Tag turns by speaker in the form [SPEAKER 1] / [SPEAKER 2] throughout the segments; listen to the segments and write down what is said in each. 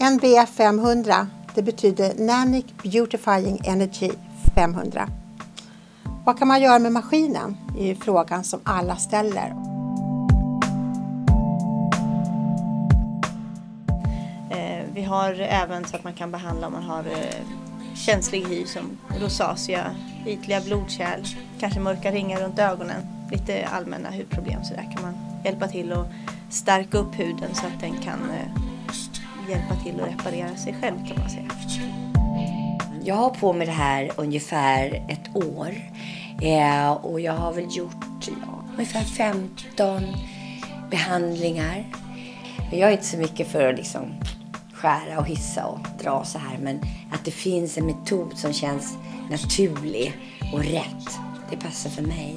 [SPEAKER 1] NB 500, det betyder Nanic Beautifying Energy 500. Vad kan man göra med maskinen? Det är ju frågan som alla ställer.
[SPEAKER 2] Vi har även så att man kan behandla om man har känslig hy som rosacea, ytliga blodkärl, kanske mörka ringar runt ögonen, lite allmänna hudproblem. Så där kan man hjälpa till att stärka upp huden så att den kan hjälpa till att reparera sig själv, kan man säga.
[SPEAKER 3] Jag har på med det här ungefär ett år och jag har väl gjort ungefär 15 behandlingar. Jag är inte så mycket för att liksom skära och hissa och dra så här, men att det finns en metod som känns naturlig och rätt, det passar för mig.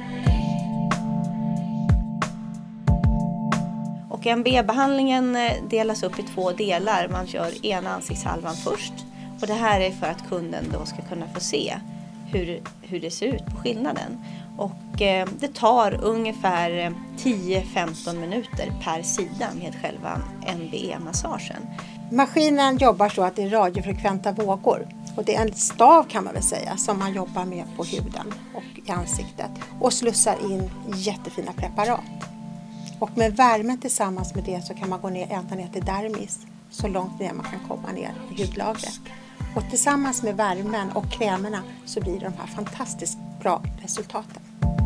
[SPEAKER 2] Och NB-behandlingen delas upp i 2 delar. Man kör ena ansiktshalvan först. Och det här är för att kunden då ska kunna få se hur det ser ut på skillnaden. Och det tar ungefär 10-15 minuter per sida med själva NB-massagen.
[SPEAKER 1] Maskinen jobbar så att det är radiofrekventa vågor. Och det är en stav, kan man väl säga, som man jobbar med på huden och i ansiktet. Och slussar in jättefina preparat. Och med värmen tillsammans med det så kan man gå ända ner till dermis. Så långt ner man kan komma ner i hudlagret. Och tillsammans med värmen och krämerna så blir det de här fantastiskt bra resultaten.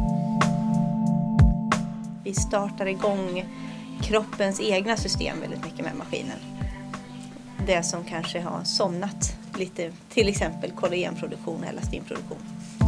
[SPEAKER 2] Vi startar igång kroppens egna system väldigt mycket med maskinen. Det som kanske har somnat lite, till exempel kollagenproduktion eller elastinproduktion.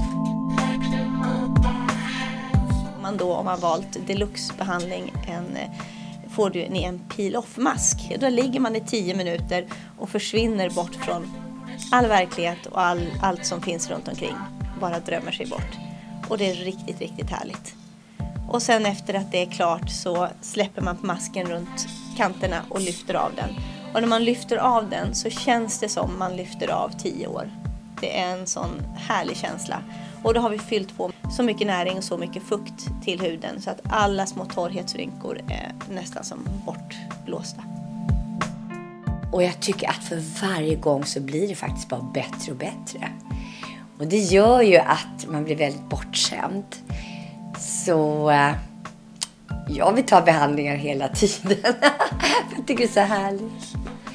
[SPEAKER 2] Om man valt deluxe-behandling får du en peel-off-mask. Då ligger man i 10 minuter och försvinner bort från all verklighet och allt som finns runt omkring. Bara drömmer sig bort. Och det är riktigt, riktigt härligt. Och sen efter att det är klart så släpper man på masken runt kanterna och lyfter av den. Och när man lyfter av den så känns det som man lyfter av 10 år. Det är en sån härlig känsla. Och då har vi fyllt på så mycket näring och så mycket fukt till huden så att alla små torrhetsrynkor är nästan som bortblåsta.
[SPEAKER 3] Och jag tycker att för varje gång så blir det faktiskt bara bättre och bättre. Och det gör ju att man blir väldigt bortskämd. Så jag vill ta behandlingar hela tiden. Jag tycker det är så härligt.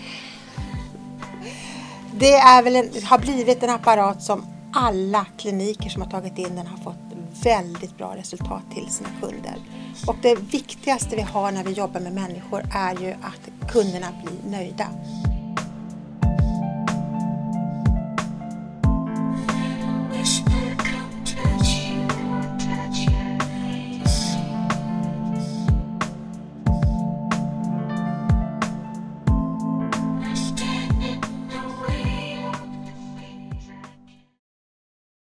[SPEAKER 1] Det är väl har blivit en apparat som alla kliniker som har tagit in den har fått väldigt bra resultat till sina kunder. Och det viktigaste vi har när vi jobbar med människor är ju att kunderna blir nöjda.